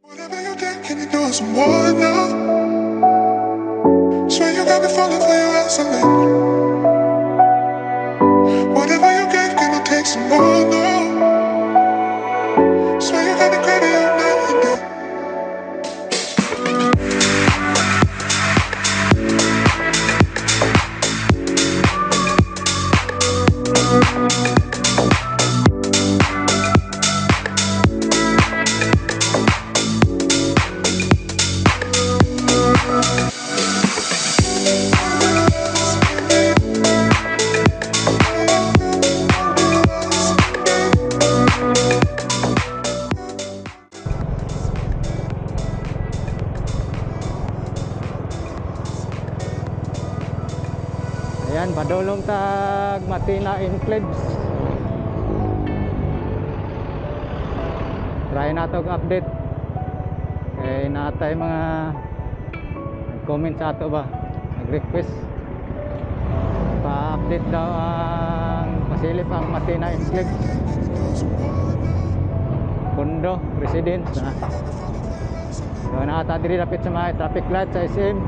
Whatever you did, can you do some more now? Swear you got me falling for your ass lately. Whatever you gave, can you take some more now? Swear you got me crazy all night and day. Ayan, padulong tag Matina Enclaves. Try na to update. Kaya natay mga nag-comment sa ato ba, nag-request pa-update daw ang pasilip ang Matina Enclaves. Kondo, residence na. So naata diri lapit sa mga traffic light sa SM.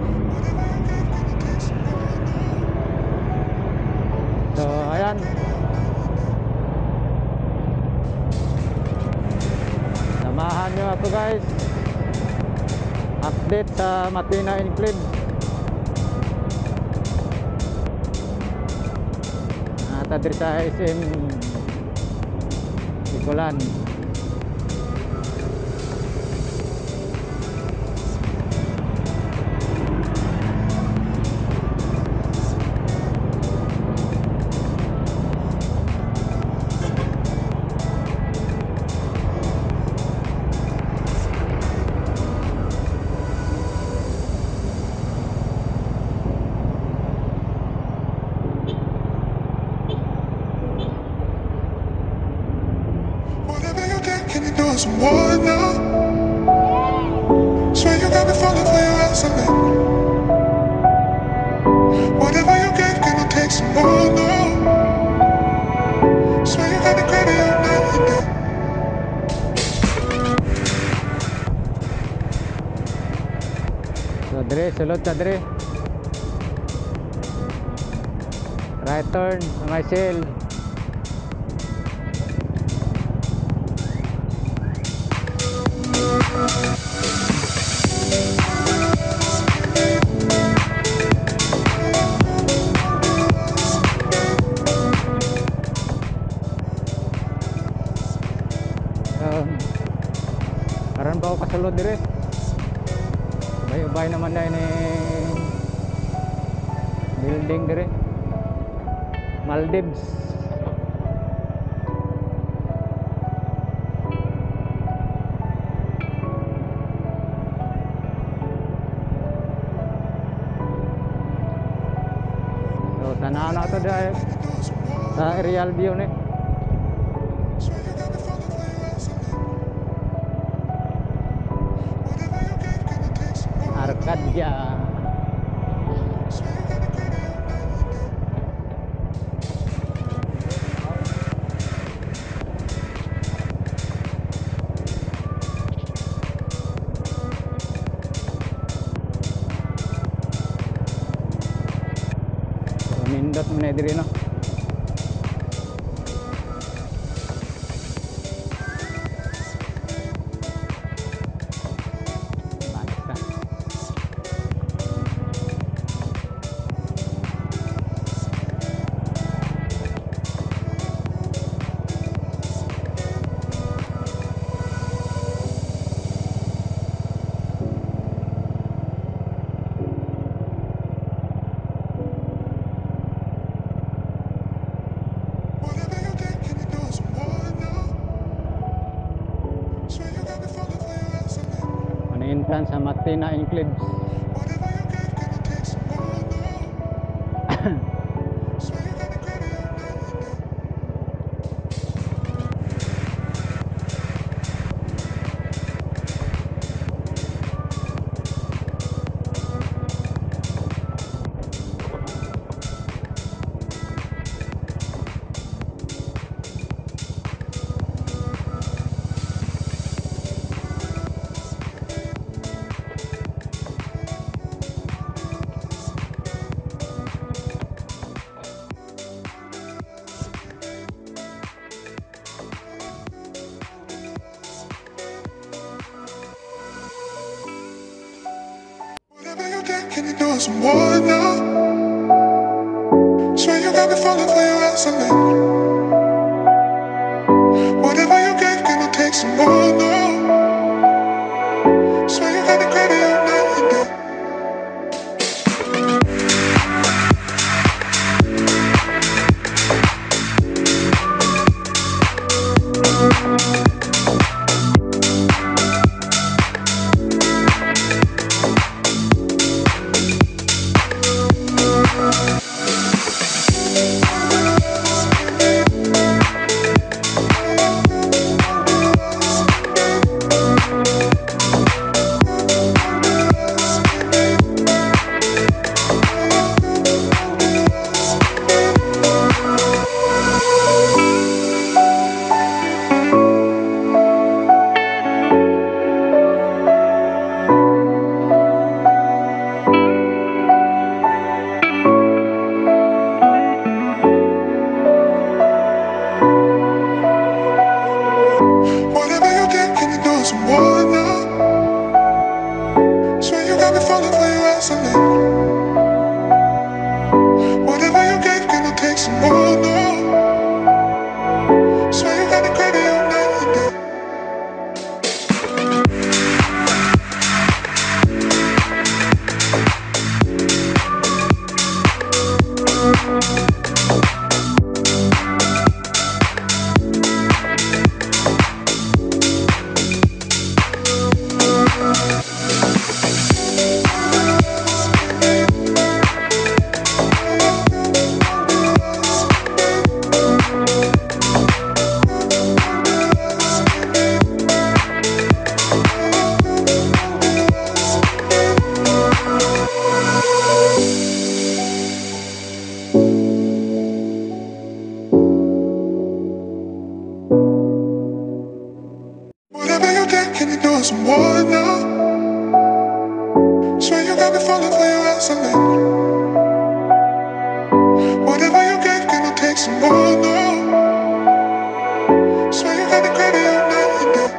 So ayan, samahan nyo ako guys, update sa Matina Enclaves. Natadiri sa SM Ikulan. Whatever you did, can you do some more now? Swear you got me falling for your ass lately. Whatever you gave, can you take some more now? Swear you got me crazy all night and day. So dire, sulod ta dire. Right turn, mga shell. Karon ba ako kasulod dire? Ubay naman na ini building dire. Maldives. So tanaw na to dahil sa aerial view ni. Swear you got me falling for your ass lately. Whatever you gave, can you take some more? Arcadia. Swear you got me crazy all night and day. So nindot mo na diri no. Basta. Whatever you did, can you do some more now? Swear you got me falling for your ass lately. Ano entrance sa Matina Enclaves. Whatever you gave, can you take some more now? Swear you got me crazy all night and day. do some more now. Swear you got me falling for your isolate. Whatever you get, can I take some more now? Swear you got me crazy all night and day. Whatever you get, can you do some more now? Swear you got me falling for your isolate. Whatever you get, can I take some more now? Swear you got me crazy all night and day. Whatever you get, can you do some more now? Swear you got me falling for your isolate. Whatever you get, can I take some more now? Swear you got me crazy all night and day.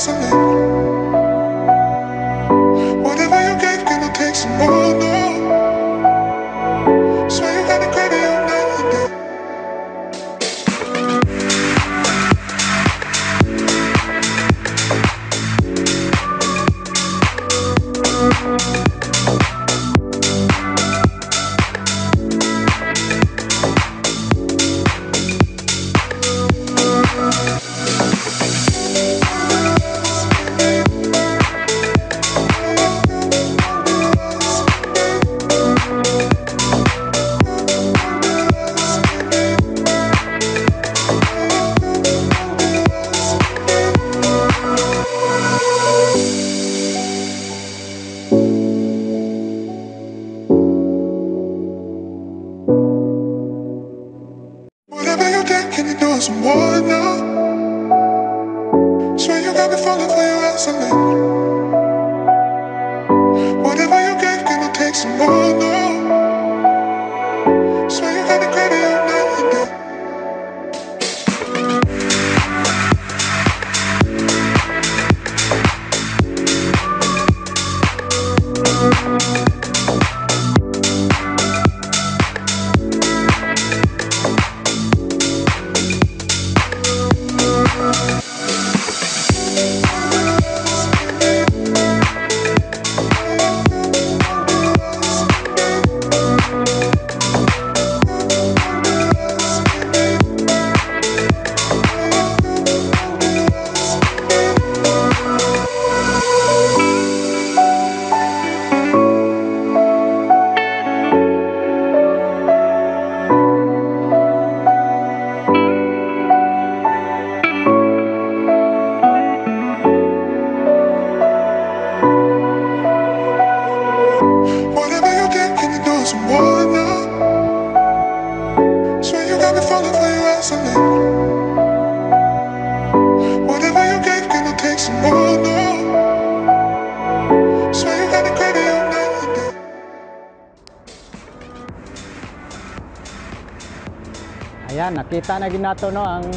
wrestling. Whatever you gave, gonna take some more now. Swear you got me crazy all night and day. Whatever you did, can you do it some more now? Swear you got me falling for your wrestling. Whatever you gave, gonna take some more now. Swear you got me crazy all night and day. Whatever you did, can you do it some more now? Swear you got me falling for your wrestling. Whatever you gave, gonna take some more now. Swear you got me crazy all night and day. Ayan, nakita na ginato no ang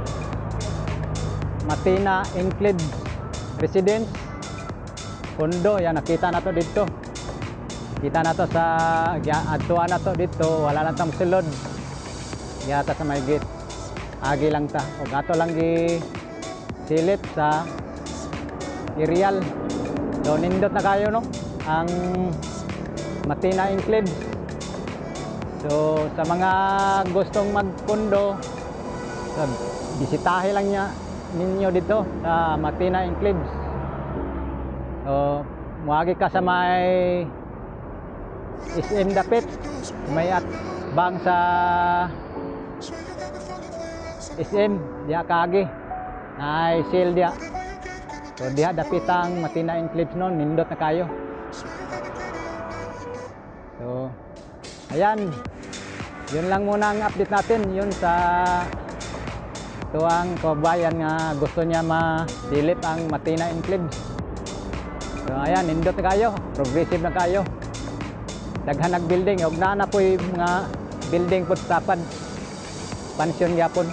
Matina Inclid Residence Condo. Yan, nakita na to dito. Kita na to sa adtuan na to dito, wala lang tang sulod. Yata sa may gate. Agi lang ta. O gato lang gi silip sa aerial. So nindot na kayo no ang Matina Inclid. So sa mga gustong magkondo, so, bisitahin lang ninyo dito sa Matina Inclid. So muagi ka sa may SM Dapit, may bang sa SM dia kaagi ay sale dia. So dia dapitang Matina Inclid non, nindot na kayo. So ayan, yun lang muna ang update natin yun sa tuwang kabayan nga gusto niya masilip ang Matina Inclid. So ayan, nindot na kayo, progressive na kayo. Daghan nag building, og naa na po'y mga building pud tapad. Pansyon gyapon.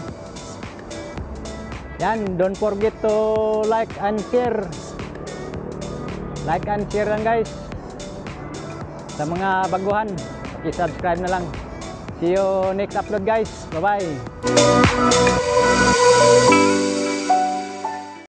Yan, don't forget to like and share. Like and share lang guys. Sa mga baguhan, i-subscribe na lang. See you next upload guys. Bye-bye.